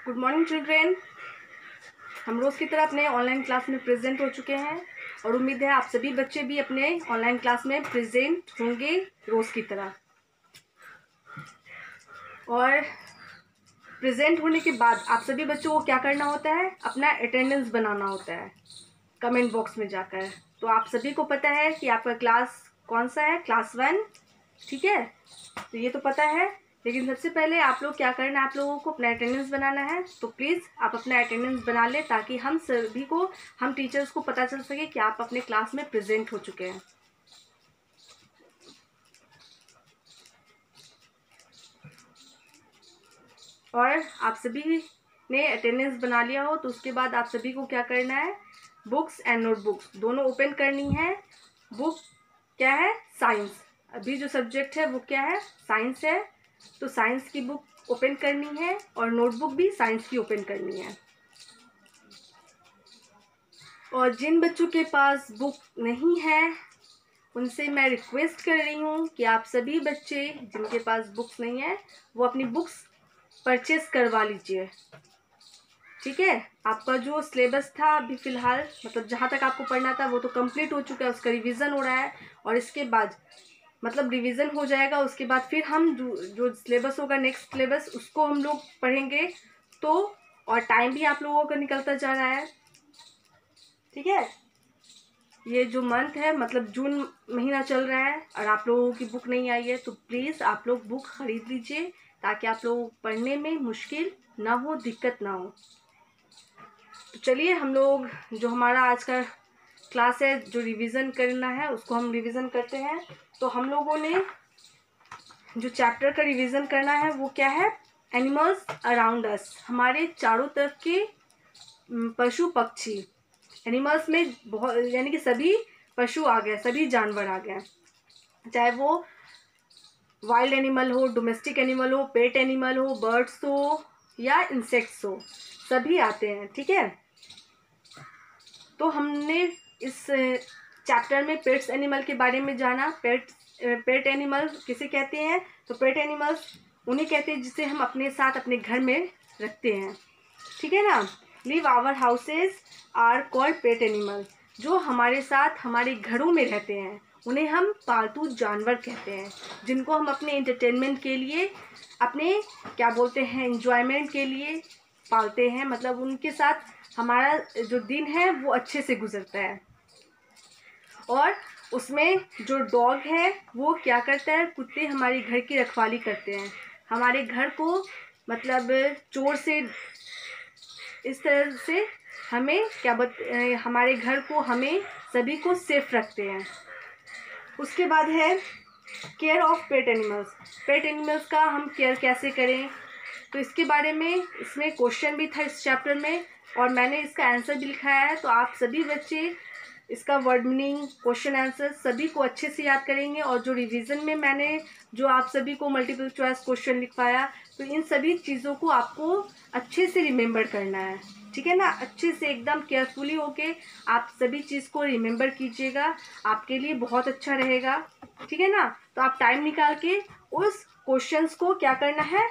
Good morning children. हम रोज़ की तरह अपने ऑनलाइन क्लास में प्रेजेंट हो चुके हैं और उम्मीद है आप सभी बच्चे भी अपने ऑनलाइन क्लास में प्रेजेंट होंगे रोज़ की तरह। और प्रेजेंट होने के बाद आप सभी बच्चों को क्या करना होता है, अपना अटेंडेंस बनाना होता है कमेंट बॉक्स में जाकर। तो आप सभी को पता है कि आपका क्लास कौन सा है, क्लास 1, ठीक है। तो ये तो पता है, लेकिन सबसे पहले आप लोग क्या करना है, आप लोगों को अपना अटेंडेंस बनाना है। तो प्लीज़ आप अपना अटेंडेंस बना लें ताकि हम सभी को, हम टीचर्स को पता चल सके कि आप अपने क्लास में प्रेजेंट हो चुके हैं। और आप सभी ने अटेंडेंस बना लिया हो तो उसके बाद आप सभी को क्या करना है, बुक्स एंड नोटबुक्स दोनों ओपन करनी है। बुक क्या है, साइंस। अभी जो सब्जेक्ट है वो क्या है, साइंस है। तो साइंस की बुक ओपन करनी है और नोटबुक भी साइंस की ओपन करनी है। और जिन बच्चों के पास बुक नहीं है उनसे मैं रिक्वेस्ट कर रही हूँ कि आप सभी बच्चे जिनके पास बुक्स नहीं है वो अपनी बुक्स परचेस करवा लीजिए, ठीक है। आपका जो सिलेबस था अभी फ़िलहाल, मतलब जहाँ तक आपको पढ़ना था वो तो कंप्लीट हो चुका है, उसका रिवीजन हो रहा है। और इसके बाद मतलब रिवीजन हो जाएगा, उसके बाद फिर हम जो सिलेबस होगा, नेक्स्ट सिलेबस, उसको हम लोग पढ़ेंगे। तो और टाइम भी आप लोगों का निकलता जा रहा है, ठीक है। ये जो मंथ है मतलब जून महीना चल रहा है और आप लोगों की बुक नहीं आई है, तो प्लीज़ आप लोग बुक खरीद लीजिए ताकि आप लोग पढ़ने में मुश्किल ना हो, दिक्कत ना हो। तो चलिए हम लोग जो हमारा आज का क्लास है, जो रिवीजन करना है उसको हम रिवीजन करते हैं। तो हम लोगों ने जो चैप्टर का रिवीजन करना है वो क्या है, एनिमल्स अराउंड अस। हमारे चारों तरफ के पशु पक्षी, एनिमल्स में बहुत यानी कि सभी पशु आ गए, सभी जानवर आ गए, चाहे वो वाइल्ड एनिमल हो, डोमेस्टिक एनिमल हो, पेट एनिमल हो, बर्ड्स हो या इंसेक्ट्स हो, सभी आते हैं, ठीक है। तो हमने इस चैप्टर में पेट्स एनिमल के बारे में जाना। पेट एनिमल किसे कहते हैं, तो पेट एनिमल्स उन्हें कहते हैं जिसे हम अपने साथ अपने घर में रखते हैं, ठीक है ना। Live our houses are called pet animal. जो हमारे साथ हमारे घरों में रहते हैं उन्हें हम पालतू जानवर कहते हैं, जिनको हम अपने एंटरटेनमेंट के लिए, अपने क्या बोलते हैं, एंजॉयमेंट के लिए पालते हैं। मतलब उनके साथ हमारा जो दिन है वो अच्छे से गुजरता है। और उसमें जो डॉग है वो क्या करता है, कुत्ते हमारे घर की रखवाली करते हैं, हमारे घर को मतलब चोर से, इस तरह से हमें हमारे घर को, हमें सभी को सेफ रखते हैं। उसके बाद है care of pet animals. Pet animals का हम केयर कैसे करें, तो इसके बारे में इसमें क्वेश्चन भी था इस चैप्टर में और मैंने इसका आंसर भी लिखाया है। तो आप सभी बच्चे इसका वर्ड मीनिंग, क्वेश्चन आंसर सभी को अच्छे से याद करेंगे। और जो रिवीजन में मैंने जो आप सभी को मल्टीपल चॉइस क्वेश्चन लिखवाया, तो इन सभी चीज़ों को आपको अच्छे से रिमेंबर करना है, ठीक है ना। अच्छे से एकदम केयरफुली होके आप सभी चीज़ को रिमेंबर कीजिएगा, आपके लिए बहुत अच्छा रहेगा, ठीक है ना। तो आप टाइम निकाल के उस क्वेश्चंस को क्या करना है,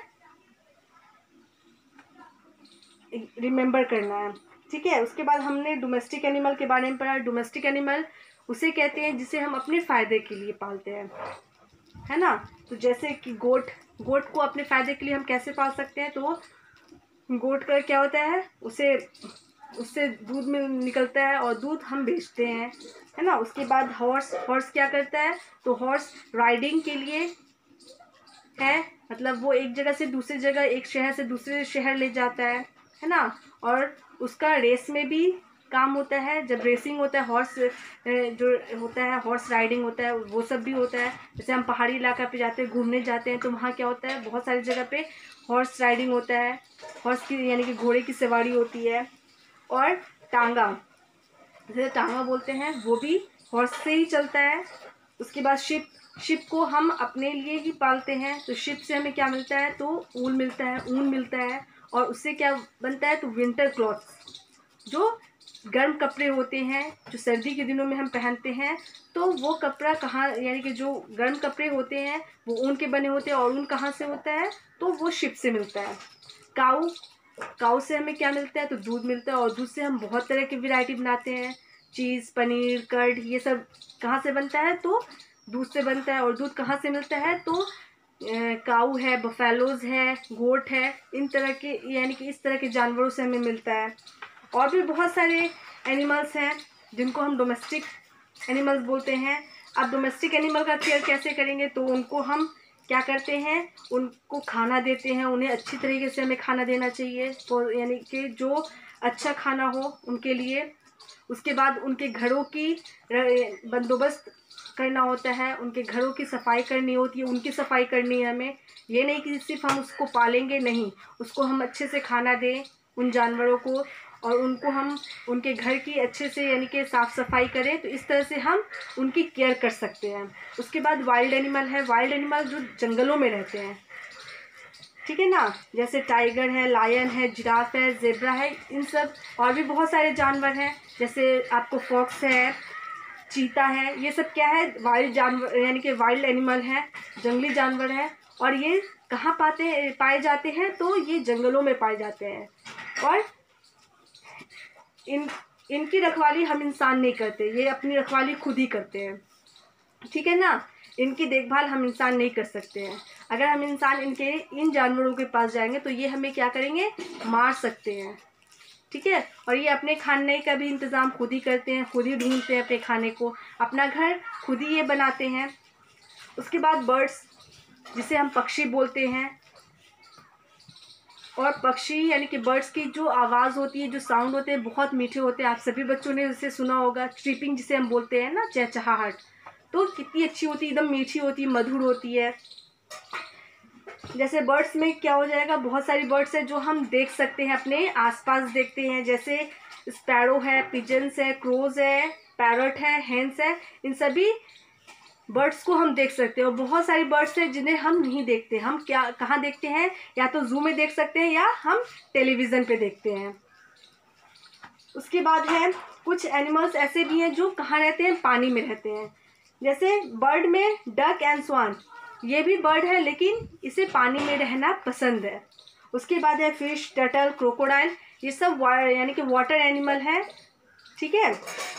रिमेंबर करना है, ठीक है। उसके बाद हमने डोमेस्टिक एनिमल के बारे में पढ़ा। डोमेस्टिक एनिमल उसे कहते हैं जिसे हम अपने फ़ायदे के लिए पालते हैं, है ना। तो जैसे कि गोट को अपने फ़ायदे के लिए हम कैसे पाल सकते हैं, तो गोट का क्या होता है, उससे दूध में निकलता है और दूध हम बेचते हैं, है ना। उसके बाद हॉर्स क्या करता है, तो हॉर्स राइडिंग के लिए है, मतलब वो एक जगह से दूसरी जगह, एक शहर से दूसरे शहर ले जाता है ना। और उसका रेस में भी काम होता है, जब रेसिंग होता है, हॉर्स जो होता है, हॉर्स राइडिंग होता है, वो सब भी होता है। जैसे हम पहाड़ी इलाका पे जाते हैं, घूमने जाते हैं, तो वहाँ क्या होता है, बहुत सारी जगह पे हॉर्स राइडिंग होता है, हॉर्स की यानी कि घोड़े की सवारी होती है। और टांगा, जैसे टांगा बोलते हैं, वो भी हॉर्स से ही चलता है। उसके बाद शिप को हम अपने लिए ही पालते हैं। तो शिप से हमें क्या मिलता है, तो ऊन मिलता है और उससे क्या बनता है, तो विंटर क्लॉथ्स, जो गर्म कपड़े होते हैं, जो सर्दी के दिनों में हम पहनते हैं। तो वो कपड़ा कहाँ, यानी कि जो गर्म कपड़े होते हैं वो ऊन के बने होते हैं, और ऊन कहाँ से होता है, तो वो शिप से मिलता है। काऊ काऊ से हमें क्या मिलता है, तो दूध मिलता है, और दूध से हम बहुत तरह की वैरायटी बनाते हैं। चीज़, पनीर, कर्ड, ये सब कहाँ से बनता है, तो दूध से बनता है। और दूध कहाँ से मिलता है, तो काऊ है, बफेलोज है, गोट है, इन तरह के, यानी कि इस तरह के जानवरों से हमें मिलता है। और भी बहुत सारे एनिमल्स हैं जिनको हम डोमेस्टिक एनिमल्स बोलते हैं। अब डोमेस्टिक एनिमल का केयर कैसे करेंगे, तो उनको हम क्या करते हैं, उनको खाना देते हैं। उन्हें अच्छी तरीके से हमें खाना देना चाहिए, तो यानी कि जो अच्छा खाना हो उनके लिए। उसके बाद उनके घरों की बंदोबस्त करना होता है, उनके घरों की सफाई करनी होती है, उनकी सफाई करनी है हमें। ये नहीं कि सिर्फ हम उसको पालेंगे, नहीं, उसको हम अच्छे से खाना दें उन जानवरों को, और उनको हम उनके घर की अच्छे से यानी कि साफ़ सफाई करें। तो इस तरह से हम उनकी केयर कर सकते हैं। उसके बाद वाइल्ड एनिमल है, वाइल्ड एनिमल जो जंगलों में रहते हैं, ठीक है ना, जैसे टाइगर है, लायन है, जिराफ है, जेब्रा है, इन सब। और भी बहुत सारे जानवर हैं, जैसे आपको फॉक्स है, चीता है, ये सब क्या है, वाइल्ड जानवर, यानी कि वाइल्ड एनिमल है, जंगली जानवर है। और ये कहाँ पाए जाते हैं, तो ये जंगलों में पाए जाते हैं। और इनकी रखवाली हम इंसान नहीं करते, ये अपनी रखवाली खुद ही करते हैं, ठीक है ना। इनकी देखभाल हम इंसान नहीं कर सकते हैं। अगर हम इंसान इन जानवरों के पास जाएंगे तो ये हमें क्या करेंगे, मार सकते हैं, ठीक है। और ये अपने खाने का भी इंतज़ाम खुद ही करते हैं, खुद ही ढूंढते हैं अपने खाने को, अपना घर खुद ही ये बनाते हैं। उसके बाद बर्ड्स, जिसे हम पक्षी बोलते हैं। और पक्षी यानी कि बर्ड्स की जो आवाज़ होती है, जो साउंड होते हैं, बहुत मीठे होते हैं। आप सभी बच्चों ने इसे सुना होगा, ट्रिपिंग जिसे हम बोलते हैं ना, चहचहाहट, तो कितनी अच्छी होती है, एकदम मीठी होती है, मधुर होती है। जैसे बर्ड्स में क्या हो जाएगा, बहुत सारी बर्ड्स है जो हम देख सकते हैं, अपने आसपास देखते हैं, जैसे स्पैरो है, पिजन्स है, क्रोज है, पैरट है, हेंस है, इन सभी बर्ड्स को हम देख सकते हैं। और बहुत सारी बर्ड्स हैं जिन्हें हम नहीं देखते। हम क्या कहाँ देखते हैं, या तो जू में देख सकते हैं, या हम टेलीविज़न पे देखते हैं। उसके बाद है कुछ एनिमल्स ऐसे भी हैं जो कहाँ रहते हैं, पानी में रहते हैं। जैसे बर्ड में डक एंड स्वान, ये भी बर्ड है लेकिन इसे पानी में रहना पसंद है। उसके बाद है फिश, टर्टल, क्रोकोडाइल, ये सब यानी कि वाटर एनिमल है, ठीक है।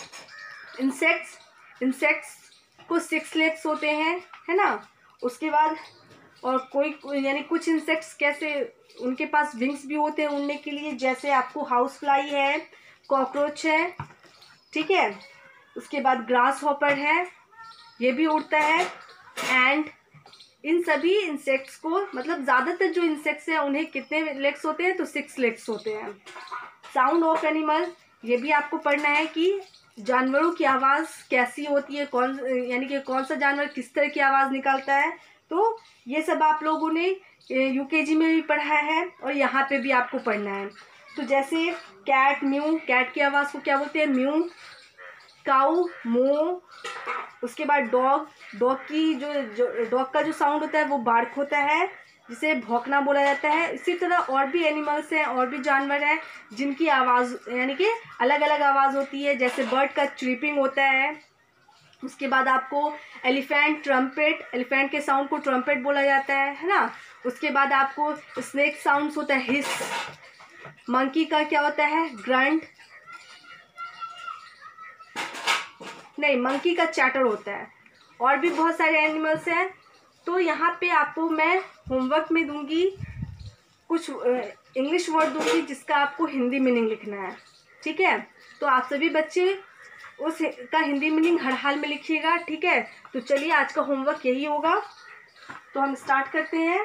इंसेक्ट्स को 6 लेग्स होते हैं, है ना। उसके बाद और कोई यानी कुछ इंसेक्ट्स कैसे, उनके पास विंग्स भी होते हैं उड़ने के लिए, जैसे आपको हाउस फ्लाई है, कॉकरोच है, ठीक है। उसके बाद ग्रास हॉपर है, ये भी उड़ता है। एंड इन सभी इंसेक्ट्स को, मतलब ज़्यादातर जो इंसेक्ट्स हैं उन्हें कितने लेग्स होते हैं, तो 6 लेग्स होते हैं। साउंड ऑफ एनिमल, ये भी आपको पढ़ना है कि जानवरों की आवाज़ कैसी होती है, यानी कि कौन सा जानवर किस तरह की आवाज़ निकालता है। तो ये सब आप लोगों ने यूकेजी में भी पढ़ा है, और यहाँ पे भी आपको पढ़ना है। तो जैसे कैट, म्यू, कैट की आवाज़ को क्या बोलते हैं, म्यू। काऊ, मो। उसके बाद डॉग, डॉग का जो साउंड होता है वो बार्क होता है, जिसे भौंकना बोला जाता है। इसी तरह और भी एनिमल्स हैं, और भी जानवर हैं जिनकी आवाज़ यानी कि अलग अलग आवाज़ होती है। जैसे बर्ड का चीपिंग होता है। उसके बाद आपको एलिफेंट, ट्रम्पेट, एलिफेंट के साउंड को ट्रम्पेट बोला जाता है ना। उसके बाद आपको स्नेक साउंड्स होता है, हिस। मंकी का क्या होता है, ग्रंट, नहीं, मंकी का चैटर होता है। और भी बहुत सारे एनिमल्स हैं। तो यहाँ पे आपको मैं होमवर्क में दूंगी, कुछ इंग्लिश वर्ड दूंगी जिसका आपको हिंदी मीनिंग लिखना है, ठीक है। तो आप सभी बच्चे उस का हिंदी मीनिंग हर हाल में लिखिएगा, ठीक है। तो चलिए, आज का होमवर्क यही होगा, तो हम स्टार्ट करते हैं।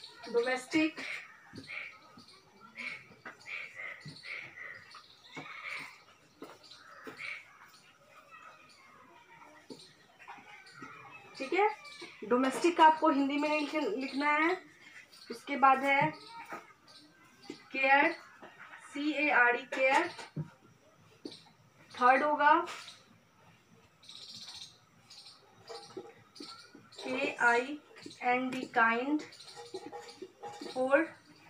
डोमेस्टिक, डोमेस्टिक का आपको हिंदी में लिखना है। उसके बाद है केयर, CARE केयर। थर्ड होगा KIND kind. Fourth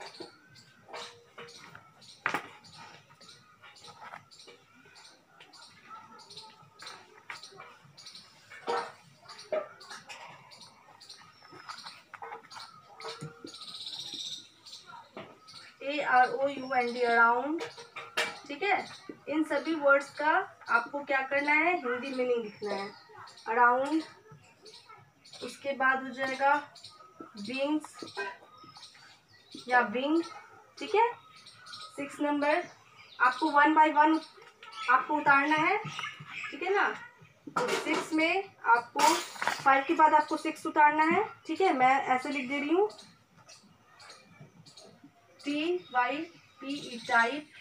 AROUND around. ठीक है, इन सभी वर्ड्स का आपको क्या करना है, हिंदी मीनिंग लिखना है। अराउंड, उसके बाद हो जाएगा विंग्स या विंग। ठीक है, 6 नंबर आपको 1 बाय 1 आपको उतारना है। ठीक है ना, तो 6 में आपको 5 के बाद आपको 6 उतारना है। ठीक है, मैं ऐसे लिख दे रही हूँ, TYPE टाइप।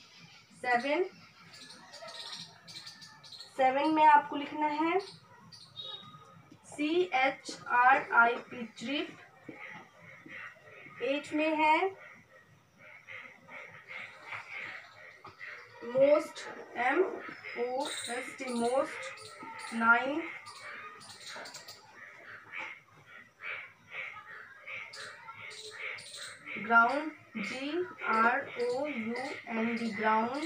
7 में आपको लिखना है CHRIP ट्रिप। 8 में है most, MOST most. 9 ground, GROUND ground.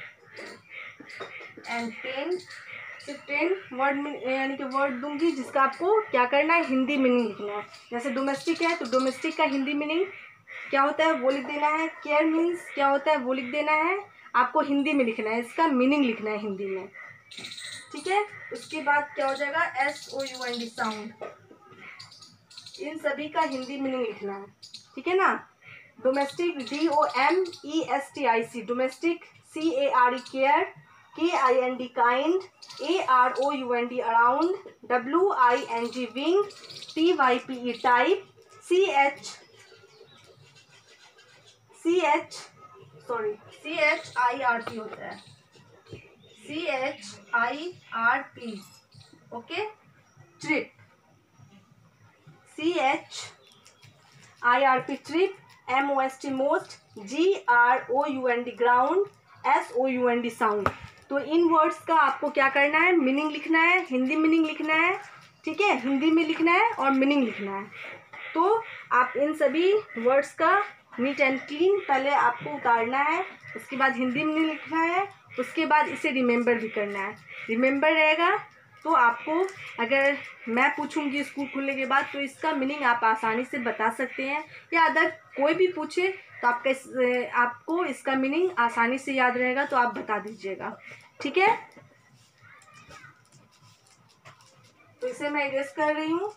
And 10, सिर्फ 10 वर्ड यानी कि वर्ड दूंगी जिसका आपको क्या करना है, हिंदी मीनिंग लिखना है। जैसे डोमेस्टिक है तो डोमेस्टिक का हिंदी मीनिंग क्या होता है वो लिख देना है। केयर मीन्स क्या होता है वो लिख देना है। आपको हिंदी में लिखना है, इसका मीनिंग लिखना है हिंदी में। ठीक है, उसके बाद क्या हो जाएगा, SOUND साउंड। इन सभी का हिंदी मीनिंग लिखना है। ठीक है ना, domestic DOMESTIC domestic, CARE care, KIND kind, AROUND around, WING wing, TYPE type, CHIRP होता है, CHIRP। Okay, trip, CHIRP trip, MOST most, GROUND ground, SOUND sound. तो इन वर्ड्स का आपको क्या करना है, मीनिंग लिखना है, हिंदी मीनिंग लिखना है। ठीक है, हिंदी में लिखना है और मीनिंग लिखना है। तो आप इन सभी वर्ड्स का नीट एंड क्लीन पहले आपको उतारना है, उसके बाद हिंदी में लिखना है, उसके बाद इसे रिमेंबर भी करना है। रिमेंबर रहेगा तो आपको, अगर मैं पूछूंगी स्कूल खुलने के बाद तो इसका मीनिंग आप आसानी से बता सकते हैं, या अगर कोई भी पूछे तो आपको इसका मीनिंग आसानी से याद रहेगा, तो आप बता दीजिएगा। ठीक है, तो इसे मैं इरेज कर रही हूँ।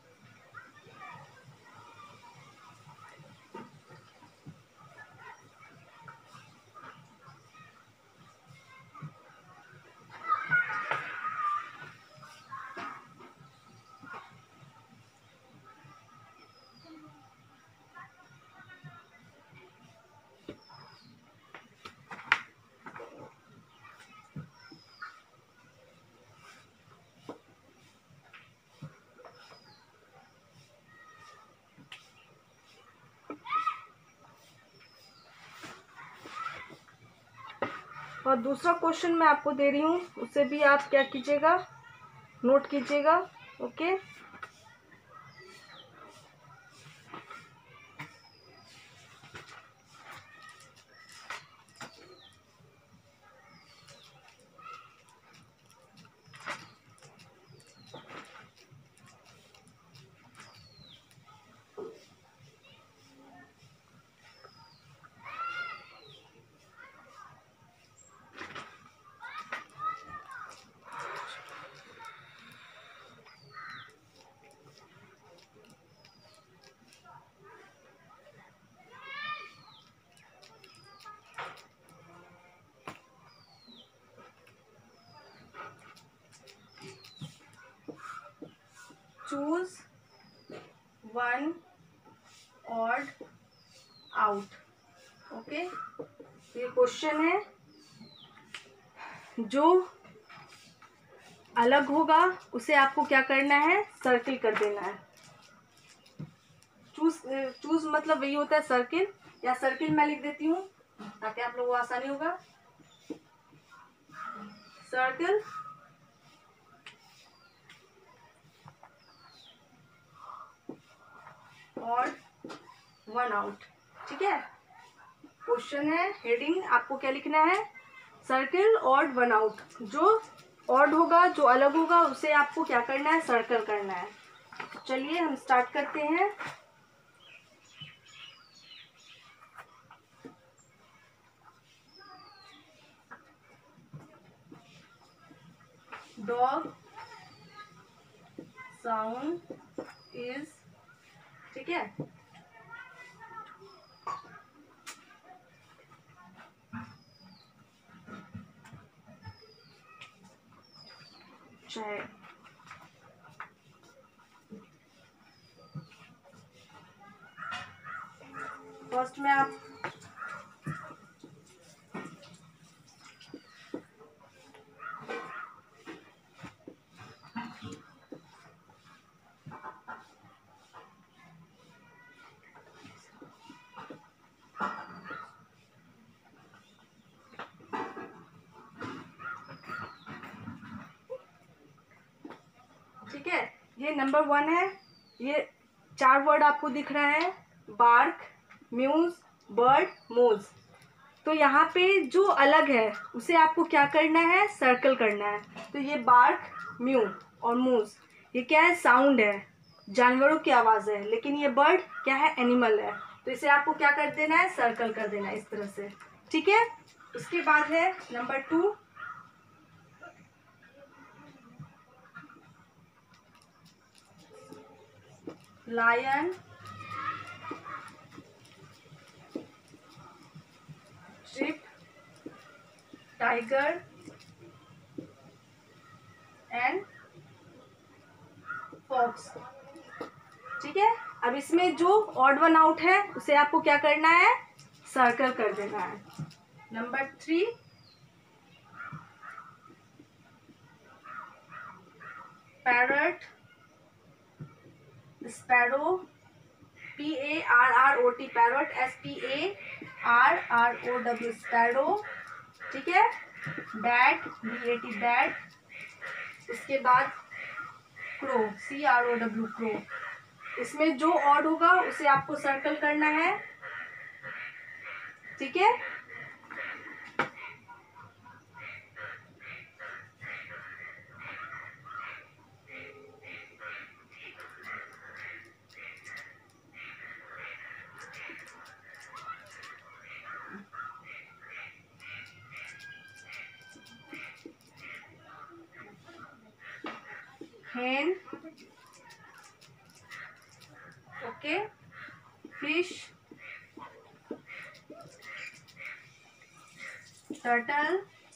और दूसरा क्वेश्चन मैं आपको दे रही हूँ, उसे भी आप क्या कीजिएगा, नोट कीजिएगा। Okay, choose 1 odd out. Okay, ये क्वेश्चन है, जो अलग होगा उसे आपको क्या करना है, सर्किल कर देना है। चूज मतलब वही होता है सर्किल, या सर्किल मैं लिख देती हूँ ताकि आप लोगों को आसानी होगा। सर्किल और वन आउट। ठीक है, क्वेश्चन है, हेडिंग आपको क्या लिखना है, सर्किल और वन आउट। जो ऑड होगा, जो अलग होगा उसे आपको क्या करना है, सर्कल करना है। चलिए हम स्टार्ट करते हैं। डॉग साउंड इज, ठीक है, चाहे फर्स्ट में आप ठीक है, ये नंबर 1 है। ये 4 वर्ड आपको दिख रहा है, बार्क, म्यूज, बर्ड, मोज। तो यहाँ पे जो अलग है उसे आपको क्या करना है, सर्कल करना है। तो ये बार्क, म्यू और मूज, ये क्या है, साउंड है, जानवरों की आवाज़ है। लेकिन ये बर्ड क्या है, एनिमल है। तो इसे आपको क्या कर देना है, सर्कल कर देना है इस तरह से। ठीक है, उसके बाद है number 2, lion, sheep, tiger and fox. ठीक है, अब इसमें जो ऑड वन आउट है उसे आपको क्या करना है, सर्कल कर देना है। Number 3, parrot, sparrow, PARROT, parrot, SPARROW, sparrow. ठीक है, बैट, BAT, बैट। उसके बाद क्रो, CROW, क्रो। इसमें जो ऑड होगा उसे आपको सर्कल करना है। ठीक है, hen, okay, fish, turtle,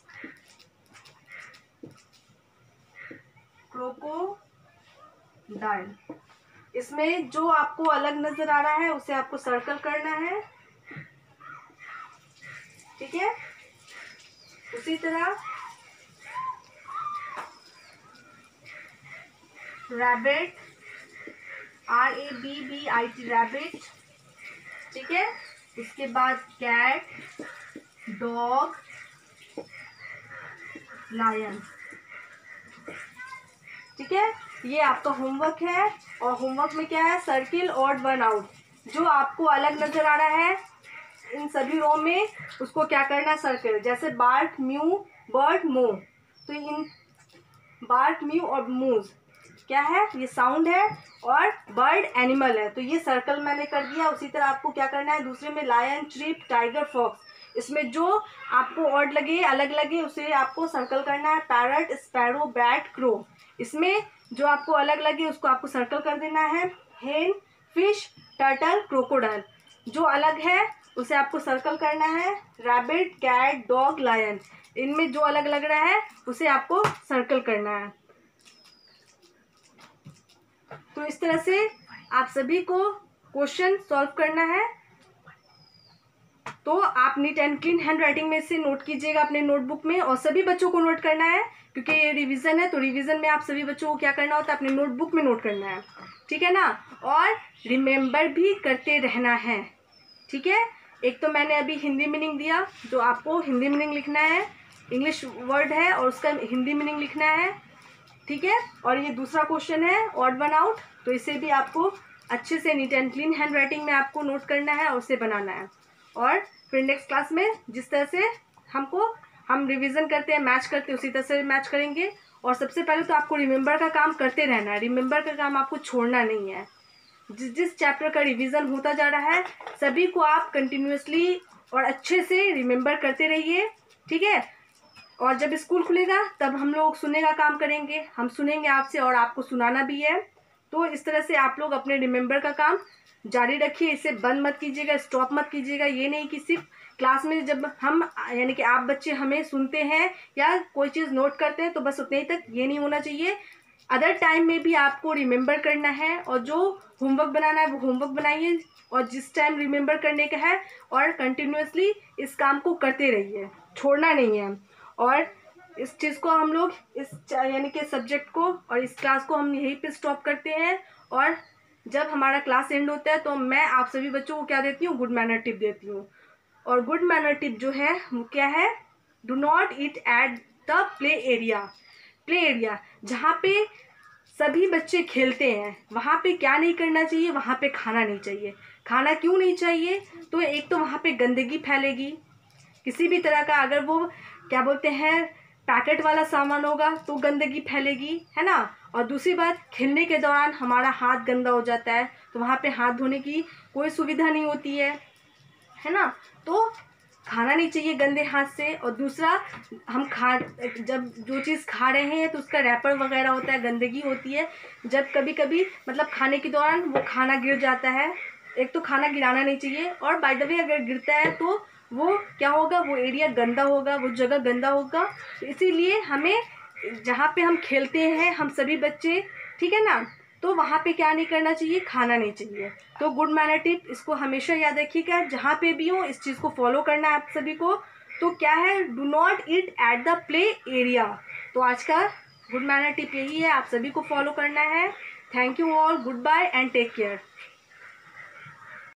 crocodile. इसमें जो आपको अलग नजर आ रहा है उसे आपको सर्कल करना है। ठीक है, उसी तरह रैबिट, RABBIT, रैबिट। ठीक है, उसके बाद कैट, डॉग, लायन। ठीक है, ये आपका होमवर्क है। और होमवर्क में क्या है, सर्किल और वन आउट। जो आपको अलग नजर आ रहा है इन सभी रो में उसको क्या करना है, सर्किल। जैसे बार्क, म्यू, बर्ड, मो। तो इन बार्क, म्यू और मूज क्या है, ये साउंड है, और बर्ड एनिमल है। तो ये सर्कल मैंने कर दिया। उसी तरह आपको क्या करना है, दूसरे में लायन, ट्रिप, टाइगर, फॉक्स। इसमें जो आपको ऑड लगे, अलग लगे, उसे आपको सर्कल करना है। Parrot, sparrow, bat, crow. इसमें जो आपको अलग लगे उसको आपको सर्कल कर देना है। हेन, फिश, टर्टल, क्रोकोडाइल। जो अलग है उसे आपको सर्कल करना है। Rabbit, cat, dog, lion. इनमें जो अलग लग रहा है उसे आपको सर्कल करना है। तो इस तरह से आप सभी को क्वेश्चन सॉल्व करना है। तो आप neat and clean handwriting में से नोट कीजिएगा अपने नोटबुक में, और सभी बच्चों को नोट करना है क्योंकि ये रिवीजन है। तो रिवीजन में आप सभी बच्चों को क्या करना होता है, अपने नोटबुक में नोट करना है, ठीक है ना। और रिमेंबर भी करते रहना है, ठीक है। एक तो मैंने अभी हिंदी मीनिंग दिया, जो आपको हिंदी मीनिंग लिखना है, इंग्लिश वर्ड है और उसका हिंदी मीनिंग लिखना है, ठीक है। और ये दूसरा क्वेश्चन है ऑड वन आउट, तो इसे भी आपको अच्छे से neat and clean handwriting में आपको नोट करना है और उसे बनाना है। और फिर नेक्स्ट क्लास में जिस तरह से हम रिवीजन करते हैं, मैच करते हैं, उसी तरह से मैच करेंगे। और सबसे पहले तो आपको रिमेंबर का काम करते रहना है, रिमेंबर का काम आपको छोड़ना नहीं है। जिस जिस चैप्टर का रिवीजन होता जा रहा है सभी को आप कंटिन्यूसली और अच्छे से रिमेंबर करते रहिए, ठीक है। और जब स्कूल खुलेगा तब हम लोग सुनने का काम करेंगे, हम सुनेंगे आपसे और आपको सुनाना भी है। तो इस तरह से आप लोग अपने रिमेंबर का काम जारी रखिए, इसे बंद मत कीजिएगा, स्टॉप मत कीजिएगा। ये नहीं कि सिर्फ क्लास में जब हम यानी कि आप बच्चे हमें सुनते हैं या कोई चीज़ नोट करते हैं तो बस उतने ही तक, ये नहीं होना चाहिए। अदर टाइम में भी आपको रिमेंबर करना है, और जो होमवर्क बनाना है वो होमवर्क बनाइए, और जिस टाइम रिमेंबर करने का है और कंटिन्यूसली इस काम को करते रहिए, छोड़ना नहीं है। और इस चीज़ को हम लोग इस यानी कि सब्जेक्ट को और इस क्लास को हम यहीं पे स्टॉप करते हैं। और जब हमारा क्लास एंड होता है तो मैं आप सभी बच्चों को क्या देती हूँ, गुड मैनर टिप देती हूँ। और गुड मैनर टिप जो है वो क्या है, do not eat at the play area. Play area जहाँ पे सभी बच्चे खेलते हैं वहाँ पे क्या नहीं करना चाहिए, वहाँ पे खाना नहीं चाहिए। खाना क्यों नहीं चाहिए, तो एक तो वहाँ पे गंदगी फैलेगी किसी भी तरह का, अगर वो क्या बोलते हैं पैकेट वाला सामान होगा तो गंदगी फैलेगी, है ना। और दूसरी बात, खेलने के दौरान हमारा हाथ गंदा हो जाता है तो वहाँ पे हाथ धोने की कोई सुविधा नहीं होती है ना। तो खाना नहीं चाहिए गंदे हाथ से। और दूसरा, हम जब जो चीज़ खा रहे हैं तो उसका रैपर वगैरह होता है, गंदगी होती है। जब कभी कभी मतलब खाने के दौरान वो खाना गिर जाता है, एक तो खाना गिराना नहीं चाहिए, और बाय द वे अगर गिरता है तो वो क्या होगा, वो एरिया गंदा होगा, वो जगह गंदा होगा। इसीलिए हमें जहाँ पे हम खेलते हैं हम सभी बच्चे, ठीक है ना, तो वहाँ पे क्या नहीं करना चाहिए, खाना नहीं चाहिए। तो गुड मैनर टिप इसको हमेशा याद रखिएगा, जहाँ पे भी हो इस चीज़ को फॉलो करना है आप सभी को। तो क्या है, do not eat at the play area. तो आज का गुड मैनर टिप यही है, आप सभी को फॉलो करना है। Thank you all, goodbye and take care.